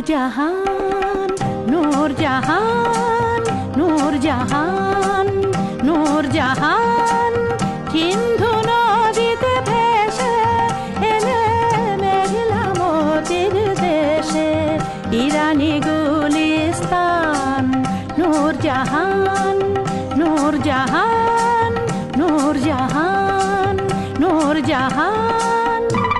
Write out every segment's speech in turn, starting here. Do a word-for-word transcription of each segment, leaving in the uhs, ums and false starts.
নূরজাহান নূরজাহান নূরজাহান নূরজাহান সিন্ধু নদীতে ভেসে এলে মেঘলা মোতির দেশে ইরানি গুলিস্তান নূরজাহান নূরজাহান নূরজাহান নূরজাহান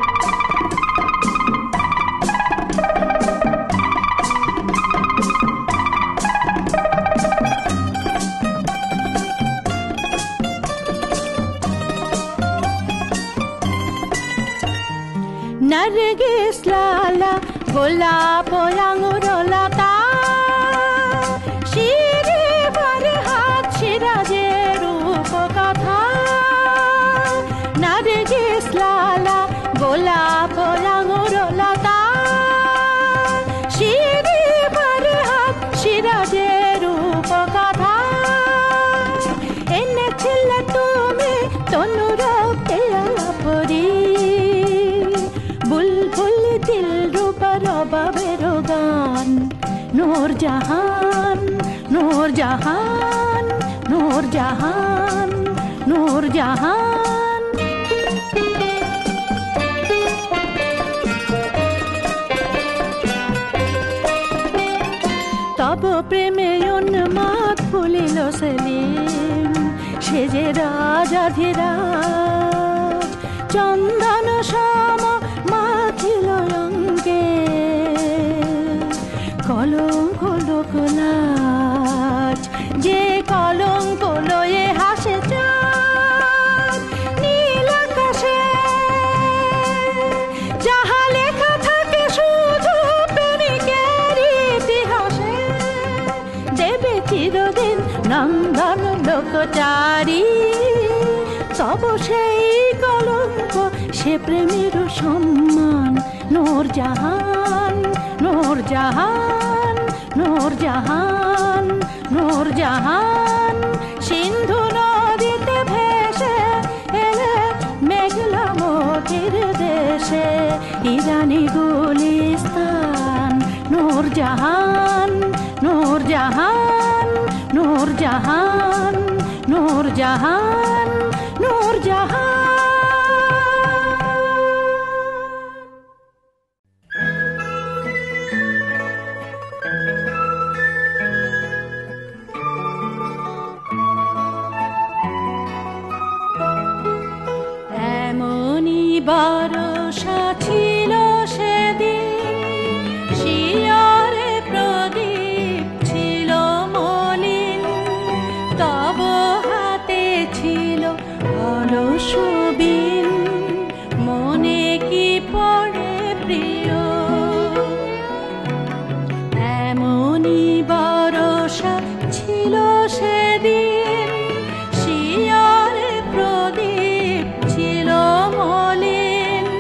নারগিস লালা গোলাপ আঙুর লতা শিরে ফরহাদ সিরাজের রূপকথা নারগিস লালা গোলাপ আঙুর লতা শিরে ফরহাদ সিরাজের রূপকথা এনেছিলে তুমি তনুরকে পরি বুলবুল দিল রূপা রবাবের গান নূরজাহান নূরজাহান নূরজাহান নূরজাহান তব প্রেমে উন্মাদ ফুলিল সেলিম সে যে রাজাধিরাজ চন্দন সম মাখিল অঙ্গে কলঙ্ক লোকলাজ যে কলঙ্ক লয়ে হাসে চাঁদ নীল আকাশে যাহা লেখা থাকে শুধু প্রেমিকের ইতিহাসে দেবে চিরদিন নন্দন লোকচারী তব সেই কলঙ্ক সে প্রেমের সম্মান নূরজাহান নূরজাহান নূরজাহান নূরজাহান সিন্ধু নদীতে ভেসে এলে মেঘলা মোতির দেশে ইরানি গুলিস্তান নূরজাহান নূরজাহান নূরজাহান নূরজাহান নূরজাহান বরষা ছিল সেদিন শিয়রে প্রদীপ ছিল মলিন তব হাতে ছিল অলস বিন মনে কি পড়ে প্রিয় এমনি বরষা ছিল সেদিন শিয়রে প্রদীপ ছিল মলিন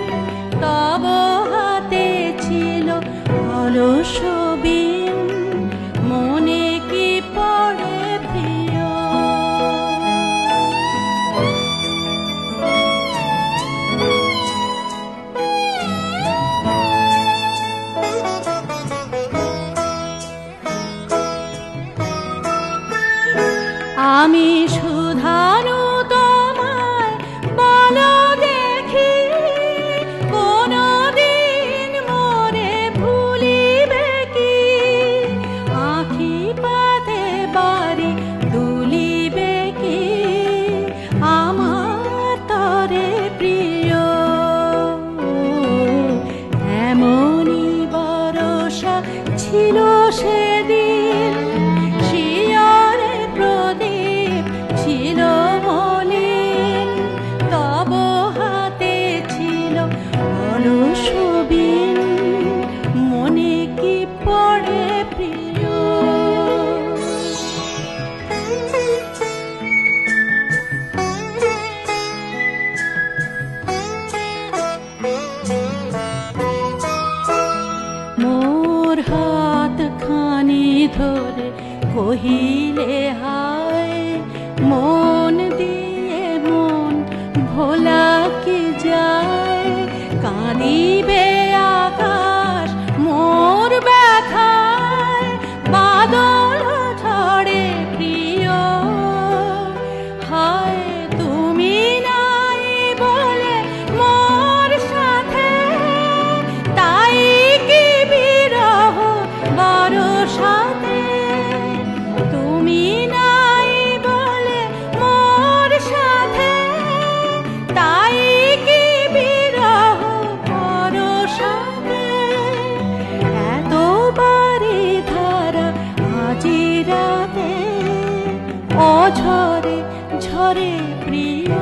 প্রিয়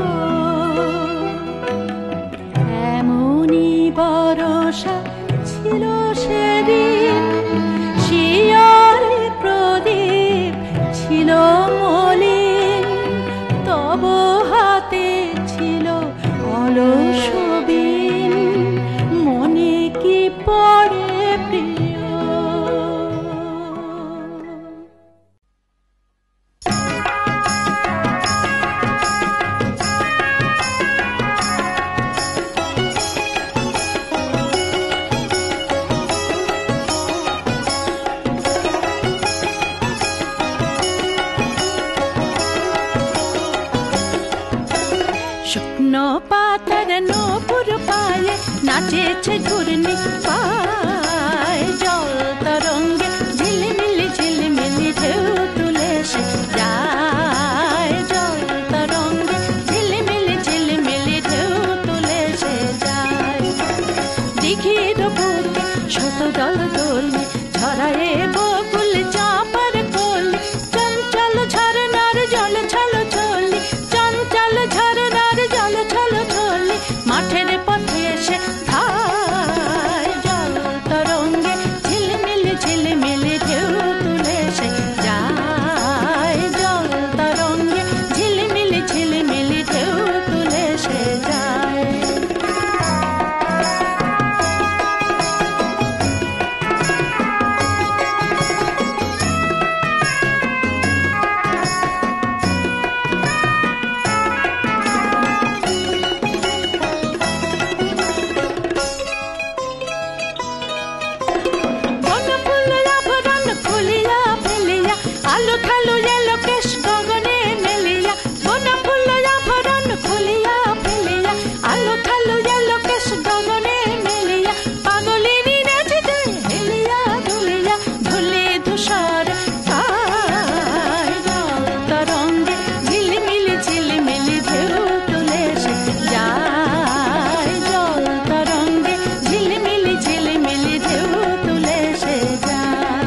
এমনই বরষা ছিল সেদিন শিয়ার প্রদীপ ছিল মলিন তব হাতে ছিল অলস বিন মনে কি পড়ে প্রিয় শুকনো পাতার নূপুর পায়ে নাচেছে ঘূর্ণি পায় জল তরঙ্গে ঝিলিমিলি ঝিলিমিলি ঢেউ তুলে সে যায় জল তরঙ্গে ঝিলিমিলি ঝিলিমিলি ঢেউ তুলে সে যায় দিঘির বুকে শত দল দোলে ছড়ায়ে বকুল চাপার কোলে চঞ্চল ঝরনার জল ছলো ছলি চঞ্চল ঝরনার জল ছলো ছলি মাঠের পথে এসে ধায় জল তরঙ্গে ঝিলমিলি ঝিলমিলি ঢেউ তুলে সে যায় জল তরঙ্গে ঝিলমিলি ঝিলমিলি ঢেউ তুলে সে যায় আলো ঠালো এলো কেশ গগনে মেলিয়া বনা ফুলয়া ভরণ খুলিয়া ফেলিয়া আলো ঠালো এলো কেশ গগনে মেলিয়া পাগলিনী নাচতে হেলিয়া ধুলিয়া ধুলি ধূসর গায় জল তরঙ্গে ঝিলিমিলি ঝিলিমিলি ঢেউ তুলে সে যায় জল তরঙ্গে ঝিলিমিলি ঝিলিমিলি ঢেউ তুলে সে যায়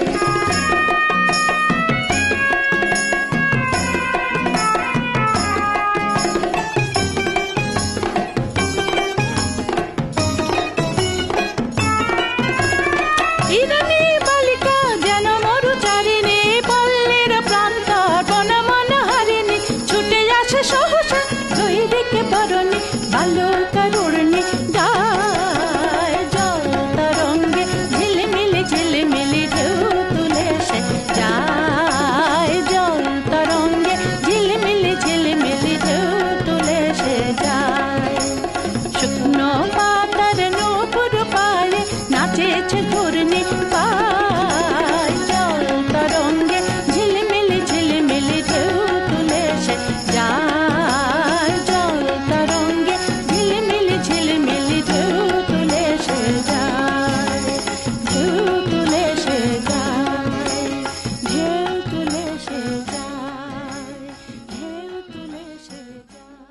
ইরানি বালিকা যেন মরুচারিণী পল্লীর প্রান্তর বনমন হারিণী ছুটে আসে সহসা দুই দিকে বরণী বালুকারুণী গায় জল তরঙ্গে ঝিলিমিলি ঝিলিমিলি ঢেউ তুলে সে যায় জল তরঙ্গে ঝিলিমিলি ঝিলিমিলি ঢেউ তুলে সে যায় শুকনো পাতার নূপুর পায়ে নাচেছে ঘূর্ণি পায় জল তরঙ্গে ঝিলমিলি ঝিলমিলি ঢেউ তুলে সে যায় জল তরঙ্গে ঝিলমিলি ঝিলমিলি ঢেউ তুলে সে যায় ঢেউ তুলে সে যায় ঢেউ তুলে সে যায় ঢেউ তুলে সে যায়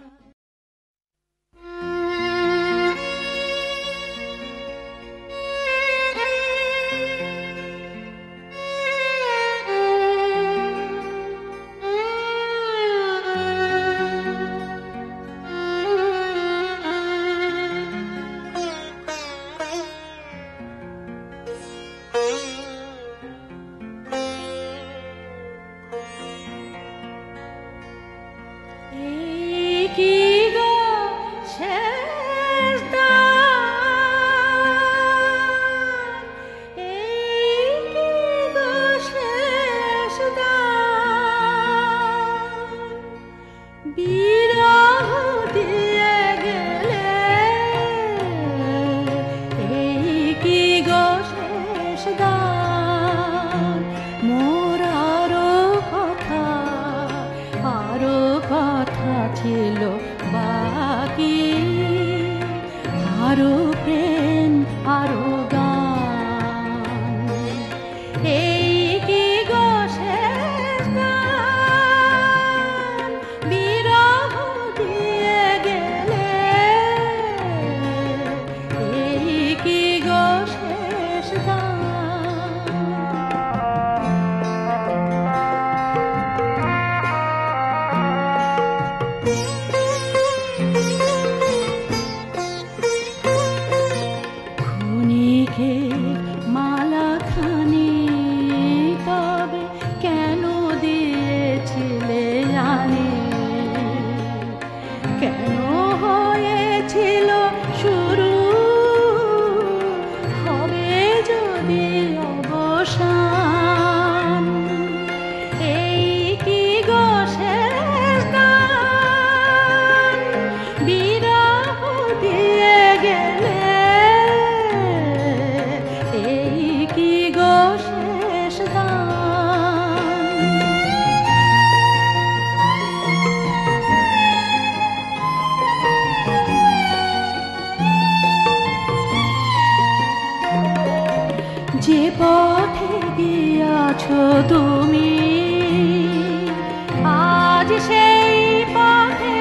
এই কি গো শেষ দান এই কি গো শেষ দান বিরহ দিয়ে গেলে এই কি গো শেষ দান মোর আরো কথা আরো কথা ছিল বাকি আরো প্রেম আরো গান এই কি গো শেষ গান বিরহ দিয়ে গেলে এই কি গো শেষ গান যে পথে গিয়াছো তুমি আজ সেই পথে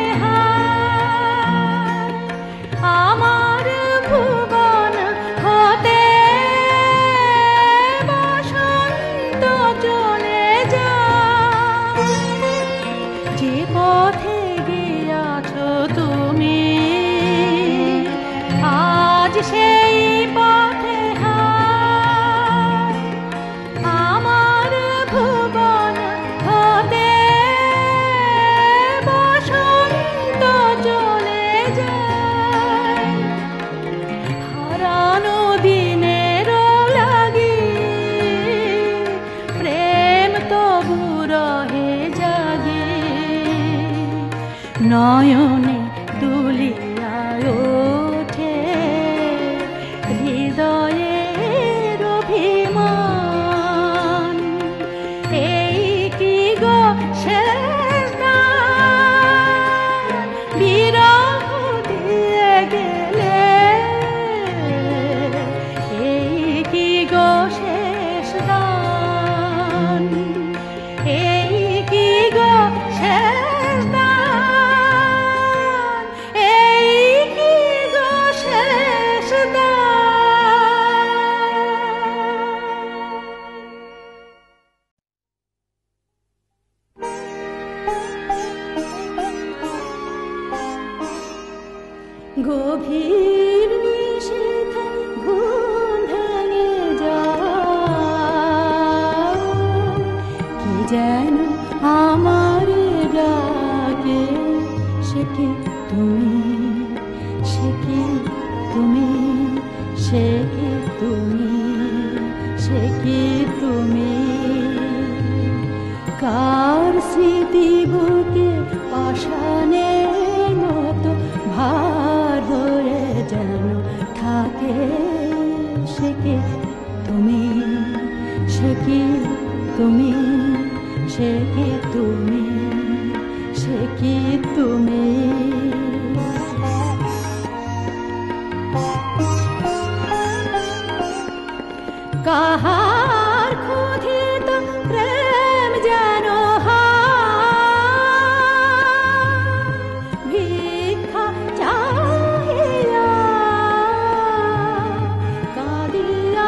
হায় আমার ভুবন হতে বসন্ত চলে যায়। যে পথে গিয়াছো তুমি আজ সেই পথে নয়নে দুলিয়ায় ওঠে হৃদয়ের অভিমান। এই কি গো শেষ দান বিরহ দিয়ে গেলে, এই কি গো শেষ দান, এই কি গো শেষ দান। গভীর নিশীথে ঘুম ভেঙে যায়, কি যেন আমার ডাকে, সে কি তুমি, সে কি তুমি, সে কি তুমি, সে কি তুমি। কার স্মৃতি বুকে পাষাণের মতো ভার ধরে যেন থাকে, সে কি তুমি, সে কি তুমি, সে কি তুমি, সে কি তুমি। কাহার ক্ষুধিত প্রেম যেন ভিক্ষা চাহিয়া কাঁদিয়া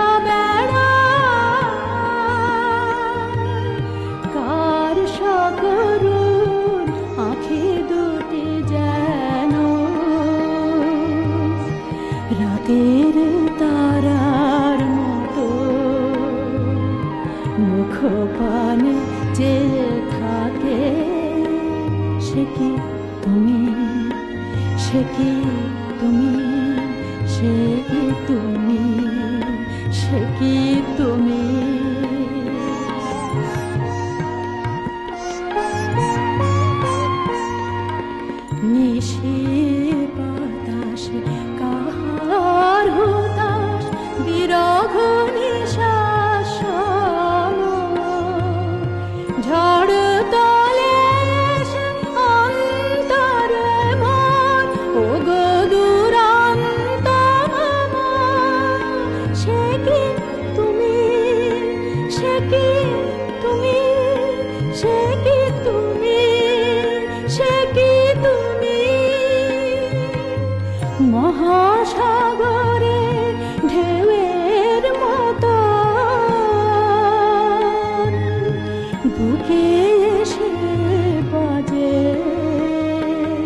বেড়ায়, কার সকরুণ আঁখি দুটি যেন রাতের তারার মতো মুখ পানে চেয়ে থাকে, সে কি তুমি, সে কি তুমি, সে কি তুমি, সে কি তুমি। নিশি বাতাসে কাহার হুতাশ বিরহ নিঃশ্বাস, ঝড় তোলে অন্তরে মন, ও গো দুরন্ত মন। সে কি তুমি, সে কি তুমি, সে কি তুমি, সে কি তুমি। মহাসাগরে ঢেউয়ের মতো বুকে এসে বাজে,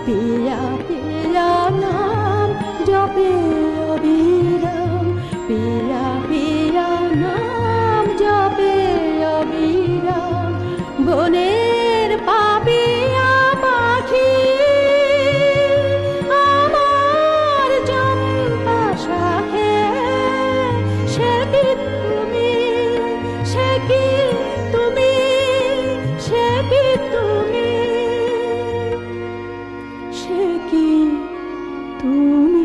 পিয়া পিয়া নাম জপে অবিরাম, পিয়া পিয়া নাম জপে অবিরাম। বনের পাপিয়া পাখি আমার চম্পা শাখে, সে কি তুমি, সে কি তুমি, সে কি তুমি, সে কি তুমি।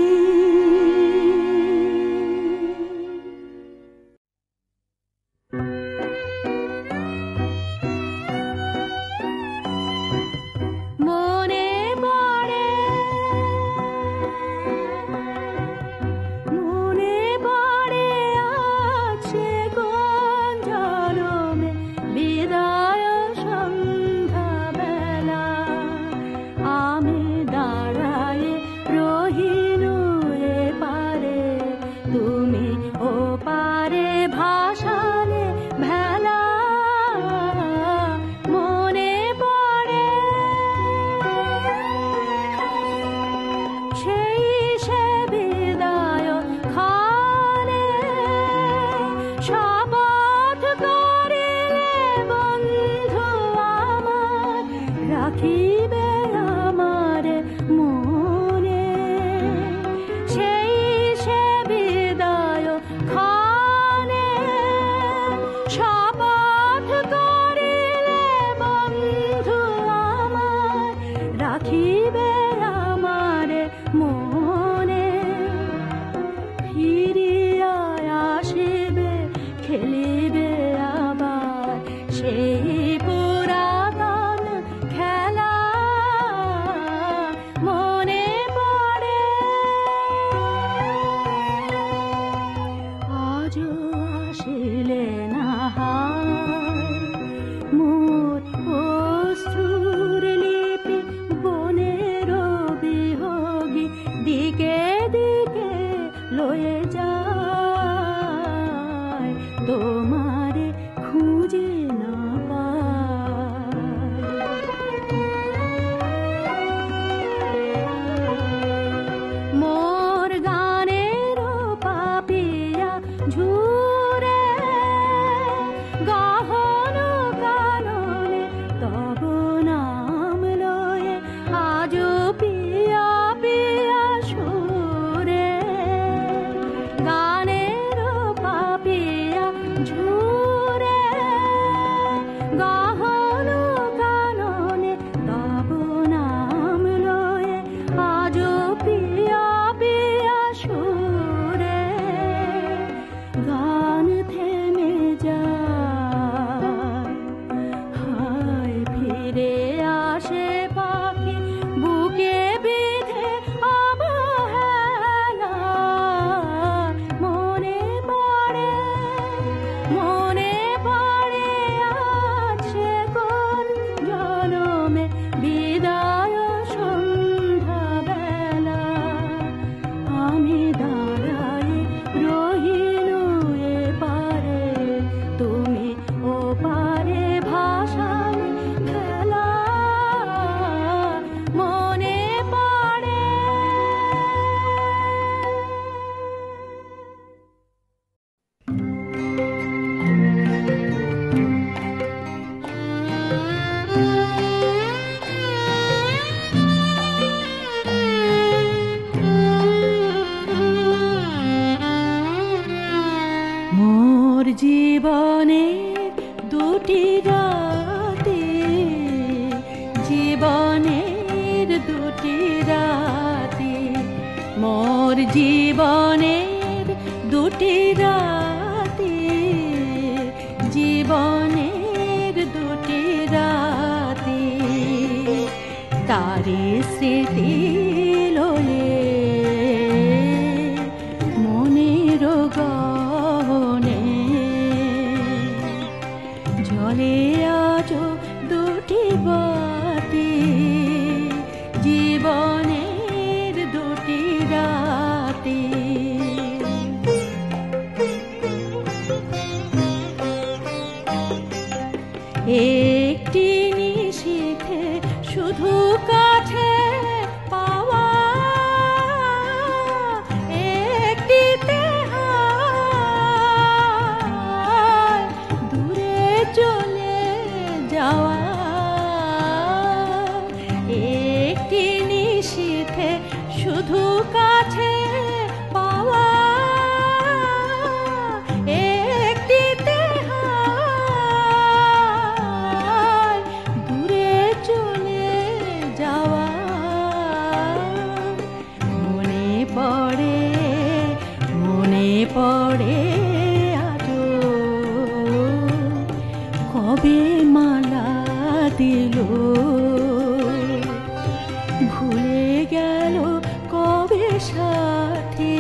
মনে পড়ে, মনে পড়ে আছে কোন জনমে বিদায় সন্ধ্যাবেলা, আমি দাঁড়ায়ে রহিনু এ পারে, তুমি ও পারে ভাসালে ভেলা। মনে পড়ে সেই সে বিদায় খানে, শপথ করিলে বন্ধু আমার, রাখিবে আমারে মনে। সেই সে বিদায় খানে, শপথ করিলে বন্ধু আমার, রাখিবে আমারে মনে। ফিরিয়া আসিবে খেলিবে আবার সেই পুরাতন খেলা। মনে পড়ে আজও আসিলে না হায়, মোর অশ্রুর লিপি বনের বিহগী দিকে দিকে লয়ে যায়, তোমারে খুঁজে না পায়। মোর গানের পাপিয়া ঝুরে, গহন কাননে তব নাম লয়ে আজও পিয়া পিয়া সুরে। গানের পাপিয়া ঝুরে, গহন কাননে তব নাম লয়ে আজও পিয়া পিয়া সুরে। গান থেমে যায়, হায় ফিরে আসে পাখি বুকে বিধে অবহেলা। মনে পড়ে, মনে পড়ে আছে কোন জনমে বিদায় সন্ধ্যাবেলা, আমি দাঁড়ায়ে রহিনু এ পারে, তুমি ও পারে ভাসালে খেলা। মনে পড়ে। মোর জীবনে দুটি রাতে, জীবনের দুটি রাতে, মোর জীবনের দুটি রাতে, জীবনের দুটি রাতে, তারি স্মৃতি লয়ে মনের গহনে জলে আজ দুটি বাতি, জীবনের দুটি রাতে। একটি নিশীথে শুধু কাছে দিল ভুলে গেল কবে সাথী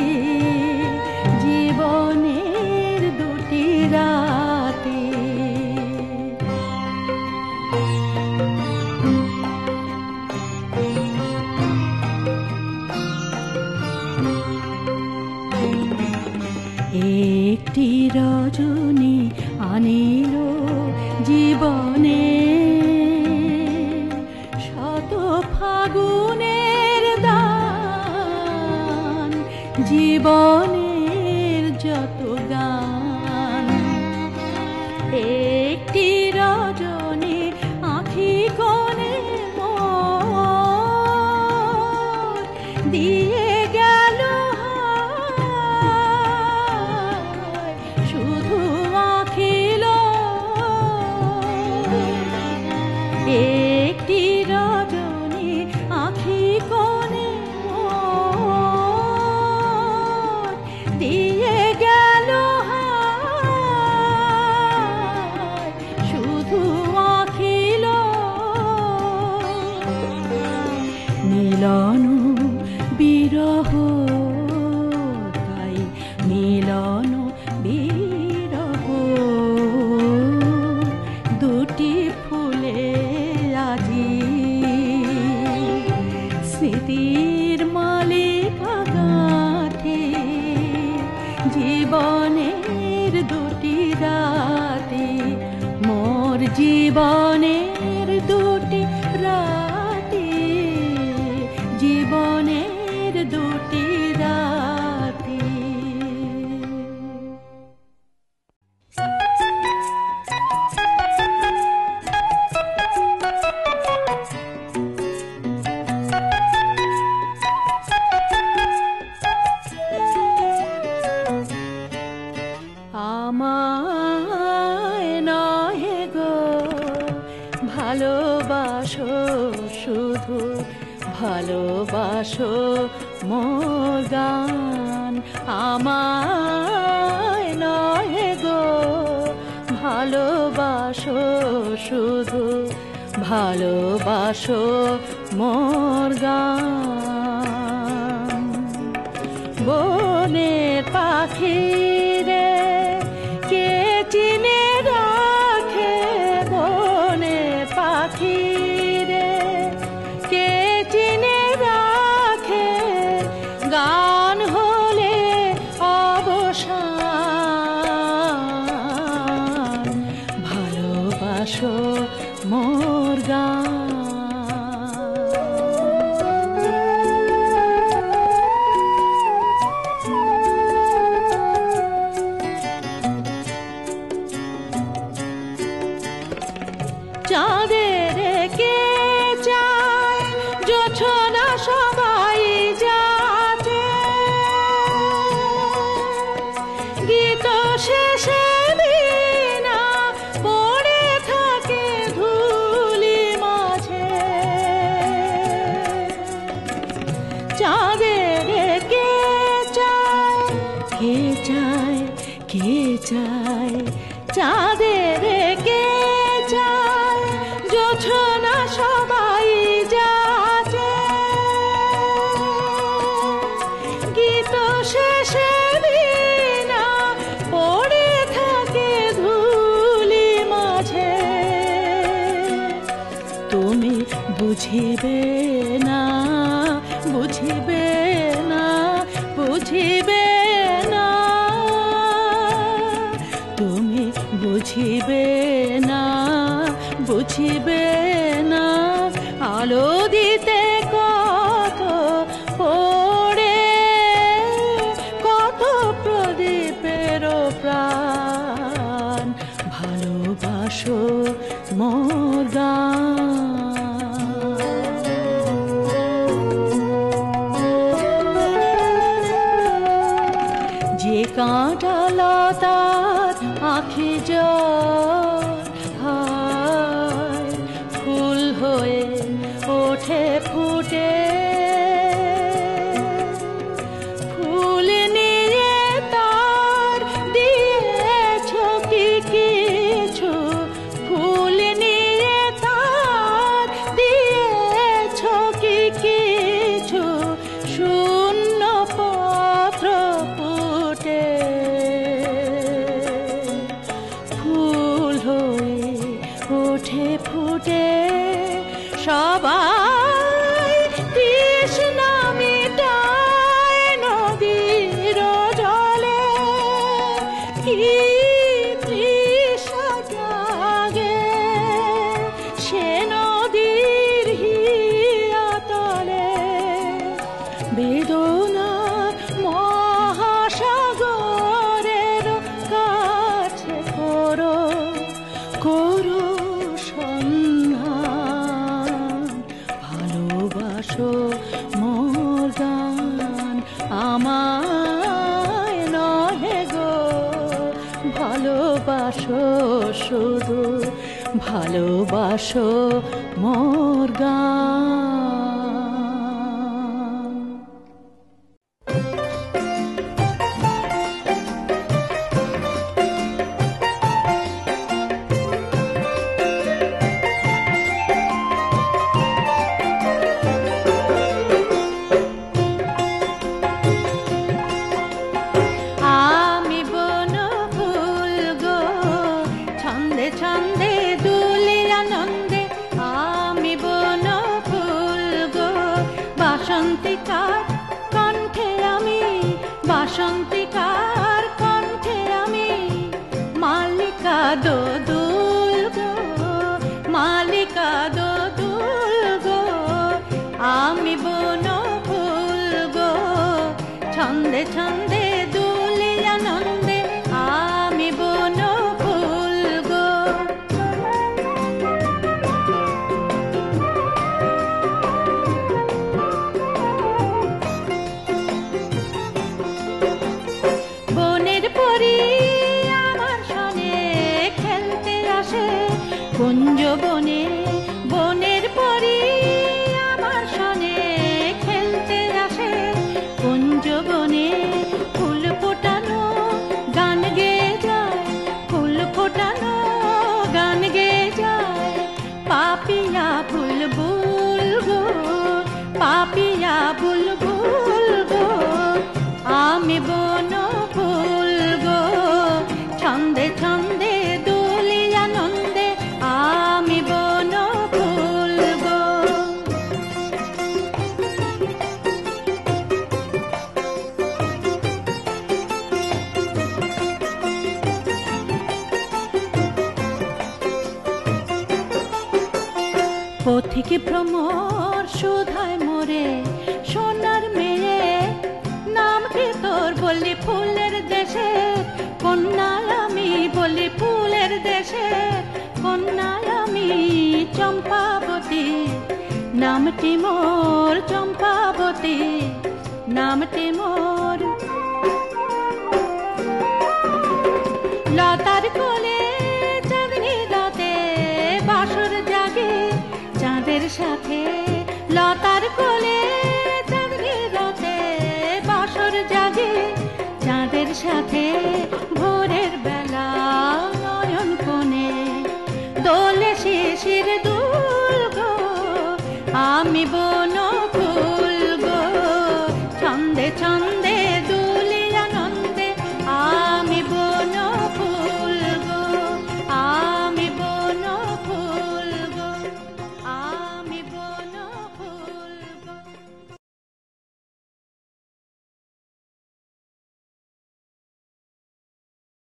জীবনের দুটি রাতে একটি রজনী আনিল জীবনে শত ফাগুনের দান জীবনের যত গান একটি রজনী আঁখি কোণে মোর দিয়ে গেল শুধু আঁখিল একটি রজনী আঁখি কোণে মোর দিয়ে গেল শুধু আঁখিল মিলন বিরহ তাই মিলন বিরহ দুটি ফুলে আজি স্মৃতির মালিকা গাঁথে জীবনের দুটি রাতে মোর জীবনের দুটি রাতে জীবনের দুটি রাতে আমায় নহে গো ভালোবাসো শুধু ভালোবাসো মোর গান আমায় নহে গো ভালোবাসো শুধু ভালোবাসো মোর গান বনের পাখি রে কে চিনে রাখে বনের পাখি রে কে চিনে রাখে গান হলে অবসান ভালোবাসো মোর গান চাঁদের কে চায় জোছনা সবাই যাতে গীত শেষে বিনা পড়ে থাকে ধুলি মাঝে চাঁদের কে চায় কে চায় কে চায় চাঁদের কে চায় জোছনা সবাই যাতে গীত শেষে বিনা পড়ে থাকে ধুলি মাঝে তুমি বুঝিবে না বুঝিবে না বুঝিবে না তুমি বুঝিবে না বুঝিবে না আলো দিতে কত পড়ে কত প্রদীপের প্রাণ ভালোবাসো মোর গান যে কাঁটা লতার আঁখি জল হায় ফুল হয়ে ওঠে ফুটে ফুল নিয়ে তার দিয়েছ কি কিছু ফুল নিয়ে তার ছুটে সবাই তৃষ্ণা মেটায় নদীর জলে, কি তৃষা জাগে সে নদীর হিয়াতলে। বেদনা মহাসাগরের কাছে করো করো সন্ধান, ভালোবাসো মোর গান আমায় নহে গো, ভালোবাসো শুধু ভালোবাসো মোর গান। আমি বন ফুল গো ছন্দে ছন্দে দুলি আনন্দে, আমি বন ফুল গো বাসন্তিকার কণ্ঠে আমি, বাসন্তিকার কণ্ঠে আমি মালিকা দোদুল গো, মালিকা দোদুল গো। আমি বন ফুল গো ছন্দে ছন্দে দুলি আনন্দে, আমি বন ফুল গো। বনের পরি আমার সনে খেলতে আসে কুঞ্জ বনে, বনের পরি আমার সনে খেলতে আসে কুঞ্জ বনে। ফুল ফোটানো গান গেয়ে যায়, ফুল ফোটানো গান গেয়ে যায়, পাপিয়া বুলবুল গো, পাপিয়া বুলবুল গো। আমি বন ফুল গো ছন্দে ছন্দে দুলি আনন্দে, আমি বন ফুল গো। পথিকে ভ্রমর সুধায় মোরে সোনার মেয়ে, নাম কি তোর বলি ফুলের দেশে, কন্যায় আমি বলি ফুলের দেশে, কন্যায় আমি চম্পাবতী, নামটি মোর চম্পাবতী, নামটি মোর। লতার কোলে চাঁদনি রাতে বাসর জাগে চাঁদের সাথে, লতার কোলে চাঁদনি রাতে বাসর জাগে চাঁদের সাথে। ভোরের বেলা নয়ন কোণে দোলে শিশির দুল গো, আমি বন